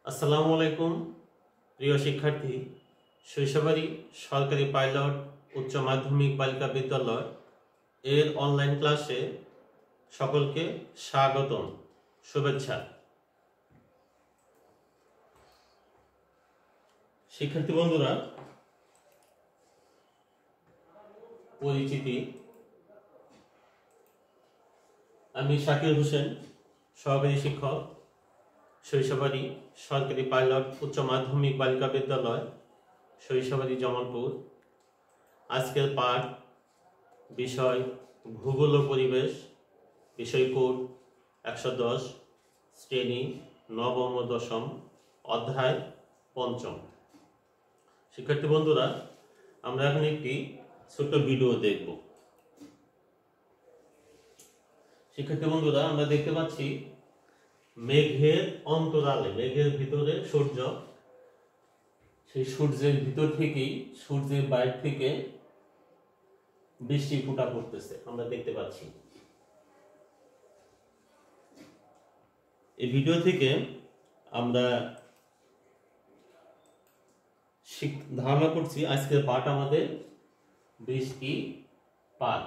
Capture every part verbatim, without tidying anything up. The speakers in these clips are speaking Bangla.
আসসালামু আলাইকুম প্রিয় শিক্ষার্থী। শৈশবাড়ি সরকারি পাইলট উচ্চ মাধ্যমিক বালিকা বিদ্যালয় এর অনলাইন ক্লাসে সকলকে স্বাগতম, শুভেচ্ছা। শিক্ষার্থী বন্ধুরা, পরিচিতি, আমি শাকির হোসেন, সহকারী শিক্ষক, শৈশবাড়ি সরকারি পাইলট উচ্চ মাধ্যমিক বালিকা বিদ্যালয়, শৈশবাড়ি জামালপুর। আজকের পাঠ বিষয় ভূগোল ও পরিবেশ, বিষয় কোড একশো দশ, শ্রেণী নবম ও দশম, অধ্যায় পঞ্চম। শিক্ষার্থী বন্ধুরা, আমরা এখন একটি ছোট্ট ভিডিও দেখব। শিক্ষার্থী বন্ধুরা, আমরা দেখতে পাচ্ছি মেঘের অন্তরালে, মেঘের ভিতরে সূর্য, সেই সূর্যের ভিতর থেকেই, সূর্যের বাইরে থেকে বৃষ্টি ফোঁটা পড়তেছে আমরা দেখতে পাচ্ছি। এই ভিডিও থেকে আমরা ধারণা করছি আজকের পাঠ আমাদের বৃষ্টি পাঠ।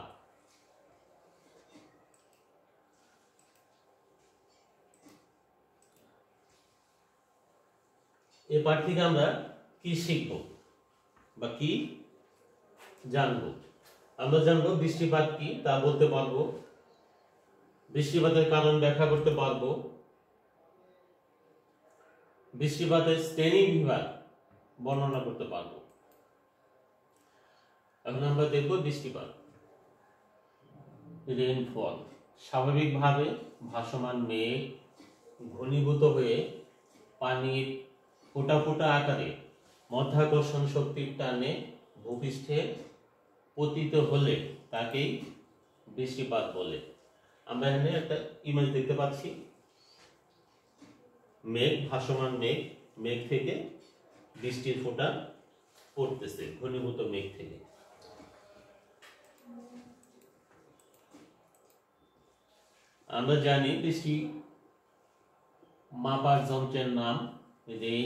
এই পাঠ থেকে আমরা কি শিখব বা কি জানবো? আমরা জানবো বৃষ্টিপাত কি তা বলতে পারবো, বৃষ্টিপাতের কারণ ব্যাখ্যা করতে পারবো, বৃষ্টিপাতের শ্রেণী বিভাগ বর্ণনা করতে পারবো। এখন আমরা দেখবো বৃষ্টিপাত। রেইনফল স্বাভাবিকভাবে ভাসমান মেঘ ঘনীভূত হয়ে পানির ফোঁটা ফোঁটা আকারে মাধ্যাকর্ষণ শক্তির টানে ভূপৃষ্ঠে পতিত হলে তাকেই বৃষ্টিপাত বলে। আমরা এখানে একটা ইমেজ দেখতে পাচ্ছি, মেঘ, ভাসমান মেঘ, মেঘ থেকে বৃষ্টির ফোঁটা পড়তেছে, ঘনীভূত মেঘ থেকে। আমরা জানি বৃষ্টি মাপার যন্ত্রের নাম রেইন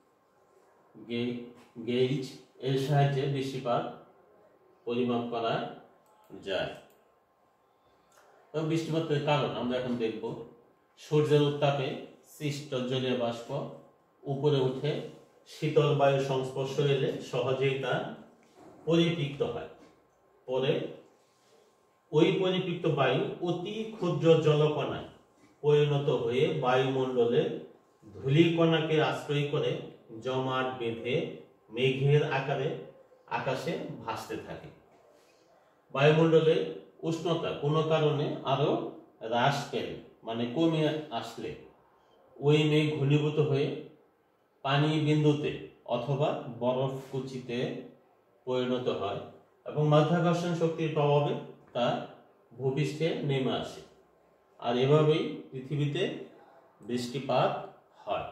গেজ, এর সাহায্যে বৃষ্টিপাত পরিমাপ করা যায়। বৃষ্টিপাতের কারণ আমরা এখন দেখব। সূর্যের উত্তাপে সৃষ্ট জলীয় বাষ্প উপরে উঠে শীতল বায়ুর সংস্পর্শ এলে সহজেই তা পরিপৃক্ত হয়। পরে ওই পরিপৃক্ত বায়ু অতি ক্ষুদ্র জলকণায় পরিণত হয়ে বায়ুমণ্ডলের ধূলিকণাকে আশ্রয় করে জমাট বেঁধে মেঘের আকারে আকাশে ভাসতে থাকে। বায়ুমণ্ডলের উষ্ণতা কোনো কারণে আরো হ্রাস পেলে, মানে কমে আসলে, ওই মেঘ ঘনীভূত হয়ে পানি বিন্দুতে অথবা বরফ কুচিতে পরিণত হয় এবং মাধ্যাকর্ষণ শক্তির প্রভাবে তা ভূপৃষ্ঠে নেমে আসে। আর এভাবেই পৃথিবীতে বৃষ্টিপাত হয়।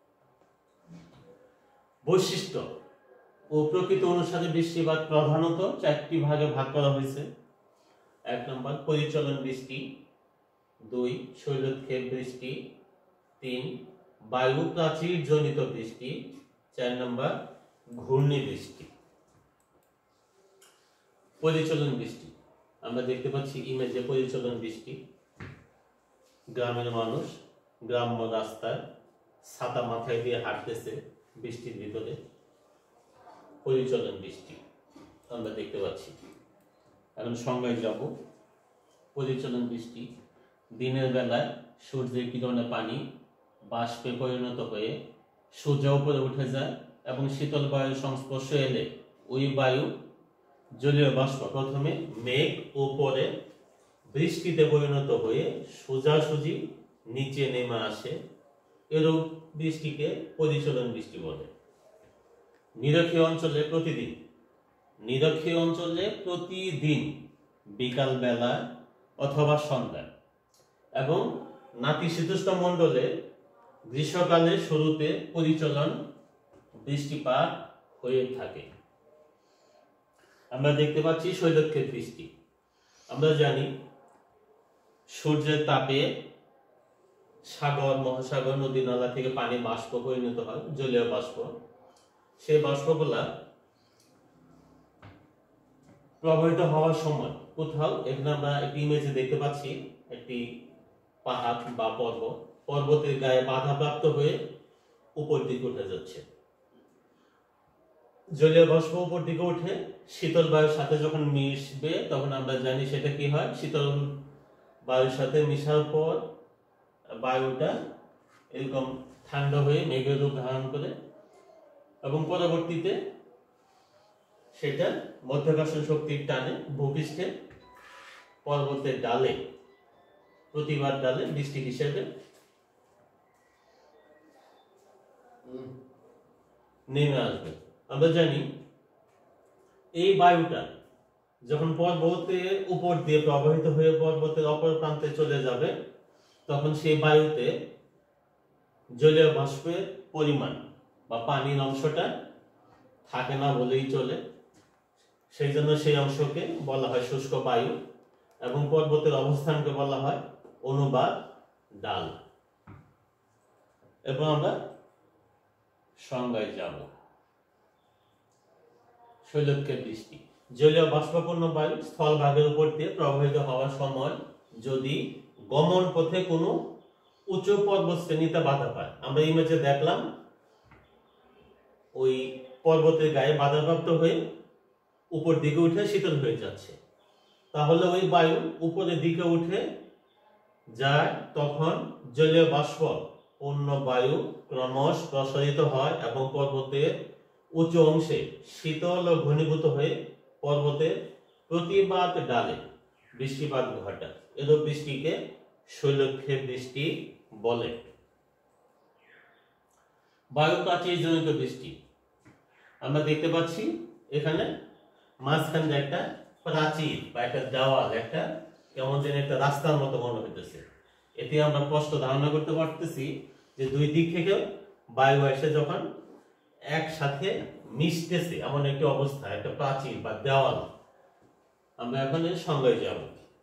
বৈশিষ্ট্য ও প্রকৃতি অনুসারে বৃষ্টিপাত প্রধানত চারটি ভাগে ভাগ করা হয়েছে। এক নম্বর পরিচলন বৃষ্টি, দুই শৈলক্ষেপ বৃষ্টি, তিন বায়ু প্রাচীর জনিত বৃষ্টি, চার নম্বর ঘূর্ণি বৃষ্টি। পরিচলন বৃষ্টি আমরা দেখতে পাচ্ছি ইমেজে পরিচলন বৃষ্টি। গ্রামের মানুষ গ্রাম্য রাস্তায় ছাতা মাথায় দিয়ে হাঁটতেছে বৃষ্টির ভিতরে, পরিচলন বৃষ্টি আমরা দেখতে পাচ্ছি। এখন সংজ্ঞায় যাব। পরিচলন বৃষ্টি দিনের বেলায় সূর্যের কিরণে পানি বাষ্পে পরিণত হয়ে সূর্য উপরে উঠে যায় এবং শীতল বায়ুর সংস্পর্শে এলে ওই বায়ু জলীয় বাষ্প প্রথমে মেঘ ও পরে বৃষ্টিতে পরিণত হয়ে সোজাসুজি নিচে নেমে আসে। এরূপ বৃষ্টিকে পরিচলন বৃষ্টি বলে। নিরক্ষীয় অঞ্চলে প্রতিদিন নিরক্ষীয় অঞ্চলে প্রতিদিন বিকাল বেলা অথবা সন্ধ্যা এবং নাতিশীতোষ্ণ মণ্ডলে গ্রীষ্মকালের শুরুতে পরিচলন বৃষ্টিপাত হয়ে থাকে। আমরা দেখতে পাচ্ছি শৈলক্ষেপ বৃষ্টি। আমরা জানি সূর্যের তাপে সাগর মহাসাগর নদী নালা থেকে পানি বাষ্প পরিণত হয় জলীয় বাষ্প। সেই বাষ্পগুলা প্রবাহিত হওয়ার সময় কোথাও, এখানে আমরা একটি ইমেজে দেখতে পাচ্ছি একটি পাহাড় বা পর্বত, পর্বতের গায়ে বাধাপ্রাপ্ত হয়ে উপর দিকে উঠে যাচ্ছে। জলীয় বাষ্প উপর দিকে উঠে শীতল বায়ুর সাথে যখন মিশবে তখন আমরা জানি সেটা কি হয়, শীতল বায়ুর সাথে মিশার পর বায়ুটা এরকম ঠান্ডা হয়ে মেঘের রূপ ধারণ করে এবং পরবর্তীতে সেটা মাধ্যাকর্ষণ শক্তির টানে ভূপৃষ্ঠে পর্বতের ডালে, প্রতিবার ডালে বৃষ্টি হিসেবে নেমে আসবে। আমরা জানি এই বায়ুটা যখন পর্বতের উপর দিয়ে প্রবাহিত হয়ে পর্বতের অপর প্রান্তে চলে যাবে তখন সেই বায়ুতে জলীয় বাষ্পের পরিমাণ বা পানির অংশটা থাকে না বলেই চলে। সেই জন্য সেই অংশকে বলা হয় শুষ্ক বায়ু এবং পর্বতের অবস্থানকে বলা হয় অনুবাদ ডাল। এবং আমরা সংজ্ঞায় যাব। শৈলক্ষেপ বৃষ্টি জলীয় বাষ্পপূর্ণ বায়ু স্থলভাগের উপর দিয়ে প্রবাহিত হওয়ার সময় যদি গমন পথে কোনো উঁচু পর্বত শ্রেণীতে বাধা পায়। আমরা ইমেজে দেখলাম ওই পর্বতের গায়ে বাধাপ্রাপ্ত হয়ে উপর দিকে উঠে শীতল হয়ে যাচ্ছে, তাহলে ওই বায়ু উপরের দিকে উঠে যায়, তখন জলীয় বাষ্প পূর্ণ বায়ু ক্রমশ প্রসারিত হয় এবং পর্বতের উঁচু অংশে শীতল ও ঘনীভূত হয়ে পর্বতের প্রতিবাদ ডালে বৃষ্টিপাত ঘটায়। এরূপ বৃষ্টিকে শৈলক্ষেপ বৃষ্টি বলে। বায়ু প্রাচীর জনিত বৃষ্টি আমরা দেখতে পাচ্ছি এখানে মাঝখানে একটা প্রাচীর বা একটা দেওয়াল, একটা কেমন যেন একটা রাস্তার মতো মনে হইতেছে। এতে আমরা স্পষ্ট ধারণা করতে পারতেছি যে দুই দিক থেকে বায়ু এসে যখন একসাথে মিশতেছে এমন একটি অবস্থা, একটা প্রাচীর বা দেওয়াল। আমরা এখন এর সংজ্ঞায় যাব।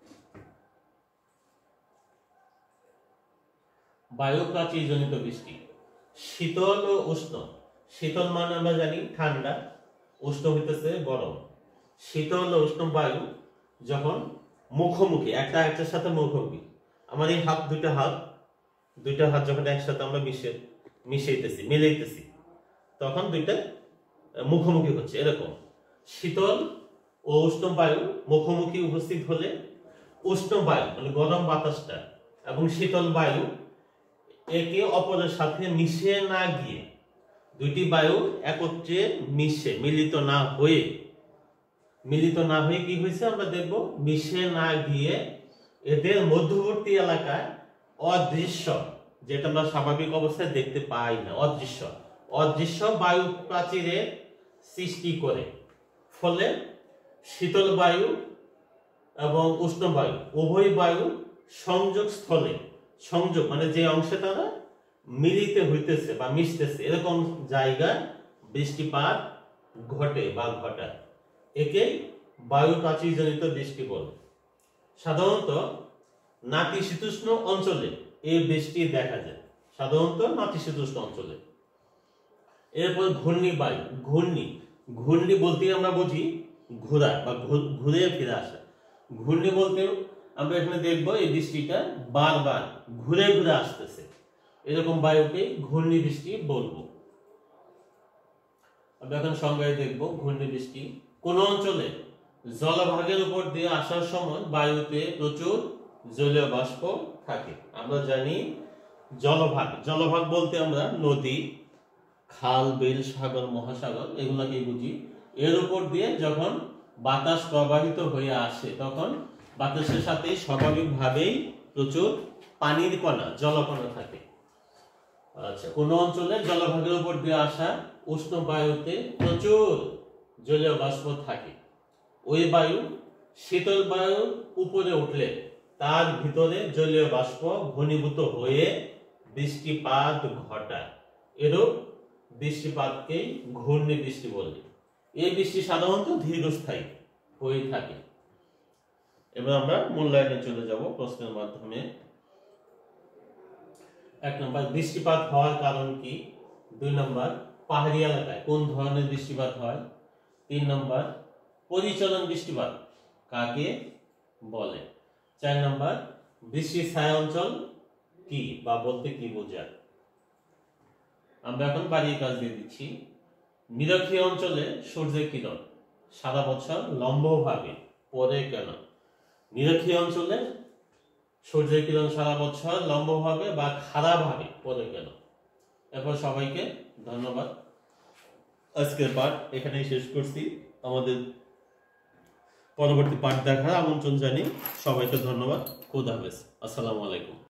বায়ু প্রাচীর জনিত বৃষ্টি শীতল ও উষ্ণ। শীতল মানে আমরা জানি ঠান্ডা, উষ্ণ হইতেছে গরম। শীতল ও উষ্ণ বায়ু যখন মুখোমুখি, একটা একটার সাথে মুখোমুখি, আমার এই হাত দুইটা হাত দুইটা হাত যখন একসাথে আমরা মিশে মিশাইতেছি মিলাইতেছি তখন দুইটা মুখোমুখি হচ্ছে। এরকম শীতল ও উষ্ণ বায়ু মুখোমুখি উপস্থিত হলে উষ্ণ বায়ু মানে গরম বাতাসটা এবং শীতল বায়ু একে অপরের সাথে মিশে না গিয়ে, দুইটি বায়ু একত্রে মিশে মিলিত না হয়ে মিলিত না হয়ে কি হয়েছে আমরা দেখব, মিশে না গিয়ে এদের মধ্যবর্তী এলাকায় অদৃশ্য, যেটা আমরা স্বাভাবিক অবস্থায় দেখতে পাই না, অদৃশ্য অদৃশ্য বায়ু প্রাচীরের সৃষ্টি করে। ফলে শীতল বায়ু এবং উষ্ণ বায়ু উভয় বায়ু সংযোগ স্থলে, সংযোগ মানে যে অংশে তারা মিলিত হইতেছে বা মিশতেছে, এরকম জায়গায় বৃষ্টিপাত ঘটে বা ঘটায়। একে বায়ু প্রাচীরজনিত বৃষ্টি বলে। সাধারণত নাতিশীতোষ্ণ অঞ্চলে এই বৃষ্টি দেখা যায়, সাধারণত নাতিশীতোষ্ণ অঞ্চলে। এরপর ঘূর্ণি বায়ু। ঘূর্ণি ঘূর্ণি বলতে আমরা বুঝি ঘোরা বা ঘুরে ফিরে আসা। ঘূর্ণি বলতে আমরা এখানে দেখবো এই বৃষ্টিটা বারবার ঘুরে ঘুরে আসতেছে, এরকম বায়ুকে ঘূর্ণি বৃষ্টি বলবো। আমরা এখন সংজ্ঞায় দেখবো ঘূর্ণি বৃষ্টি। কোন অঞ্চলে জলভাগের উপর দিয়ে আসার সময় বায়ুতে প্রচুর জলীয় বাষ্প থাকে। আমরা জানি জলভাগ, জলভাগ বলতে আমরা নদী, খাল, বিল, সাগর, মহাসাগর এগুলাকে বুঝি। এর উপর দিয়ে যখন বাতাস প্রবাহিত হয়ে আসে তখন বাতাসের সাথে স্বাভাবিকভাবেই প্রচুর পানির কণা, জলকণা থাকে। আচ্ছা, কোন অঞ্চলে জলভাগের উপর দিয়ে আসা উষ্ণ বায়ুতে প্রচুর জলীয় বাষ্প থাকে। ওই বায়ু শীতল বায়ু উপরে উঠলে তার ভিতরে জলীয় বাষ্প ঘনীভূত হয়ে বৃষ্টিপাত ঘটায়। এরূপ বৃষ্টিপাতকে ঘূর্ণি বৃষ্টি বলে। এই বৃষ্টি সাধারণত দীর্ঘস্থায়ী হয়ে থাকে। এবার আমরা মূল্যায়নে চলে যাব প্রশ্নের মাধ্যমে। এক নম্বর বৃষ্টিপাত হওয়ার কারণ কি, দুই নম্বর পাহাড়ি এলাকায় কোন ধরনের বৃষ্টিপাত হয়, তিন নম্বর পরিচলন বৃষ্টিপাত কাকে বলে, চার নম্বর বৃষ্টির ছায়া অঞ্চল কি বা বলতে কি বোঝায়। আমরা এখন বাড়ির কাজ দিয়ে দিচ্ছি। নিরক্ষীয় অঞ্চলে সূর্যের কিরণ সারা বছর লম্বভাবে পড়ে কেন? নিরক্ষীয় অঞ্চলে সূর্যের কিরণ সারা বছর লম্বভাবে বা খাড়াভাবে পড়ে কেন? এরপর সবাইকে ধন্যবাদ। আজকের পাঠ এখানেই শেষ করছি। আমাদের পরবর্তী পাঠ দেখার আমন্ত্রণ জানিয়ে সবাইকে ধন্যবাদ। খোদা হাফেজ। আসসালামু আলাইকুম।